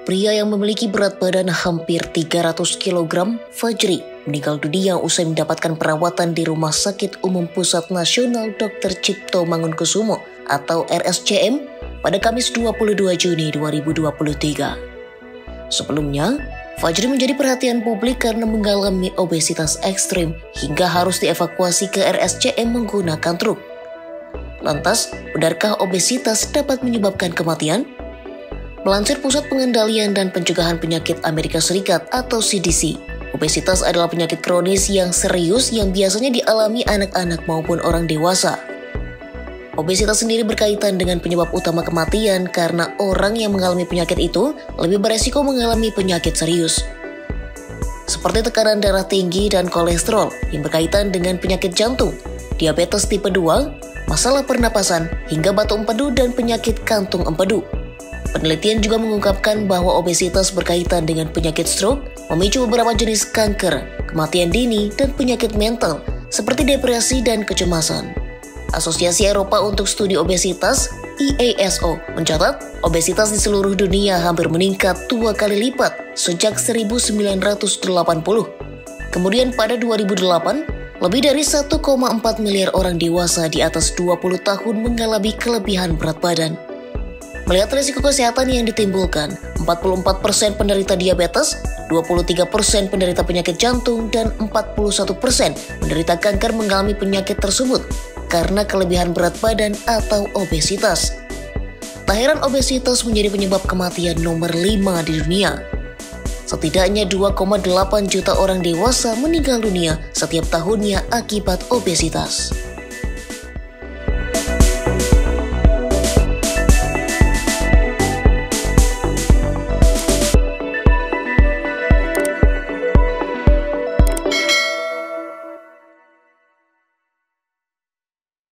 Pria yang memiliki berat badan hampir 300 kg, Fajri, meninggal dunia usai mendapatkan perawatan di Rumah Sakit Umum Pusat Nasional Dr. Cipto Mangunkusumo atau RSCM pada Kamis 22 Juni 2023. Sebelumnya, Fajri menjadi perhatian publik karena mengalami obesitas ekstrim hingga harus dievakuasi ke RSCM menggunakan truk. Lantas, benarkah obesitas dapat menyebabkan kematian? Melansir Pusat Pengendalian dan Pencegahan Penyakit Amerika Serikat atau CDC, obesitas adalah penyakit kronis yang serius yang biasanya dialami anak-anak maupun orang dewasa. Obesitas sendiri berkaitan dengan penyebab utama kematian karena orang yang mengalami penyakit itu lebih beresiko mengalami penyakit serius, seperti tekanan darah tinggi dan kolesterol yang berkaitan dengan penyakit jantung, diabetes tipe 2, masalah pernapasan, hingga batu empedu dan penyakit kantung empedu. Penelitian juga mengungkapkan bahwa obesitas berkaitan dengan penyakit stroke, memicu beberapa jenis kanker, kematian dini, dan penyakit mental seperti depresi dan kecemasan. Asosiasi Eropa untuk Studi Obesitas (EASO) mencatat obesitas di seluruh dunia hampir meningkat 2 kali lipat sejak 1980. Kemudian pada 2008, lebih dari 1,4 miliar orang dewasa di atas 20 tahun mengalami kelebihan berat badan. Melihat risiko kesehatan yang ditimbulkan, 44% penderita diabetes, 23% penderita penyakit jantung, dan 41% penderita kanker mengalami penyakit tersebut karena kelebihan berat badan atau obesitas. Tak heran obesitas menjadi penyebab kematian nomor 5 di dunia. Setidaknya 2,8 juta orang dewasa meninggal dunia setiap tahunnya akibat obesitas.